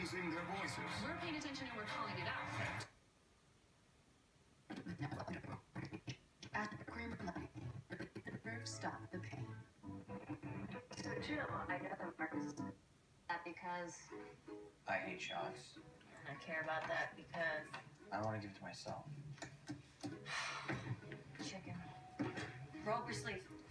raising their voices. We're paying attention and we're calling it out. Stop the pain. So Jill, I got the marks. That because I hate shots. I care about that because I want to give it to myself. chicken. Roll up your sleeve.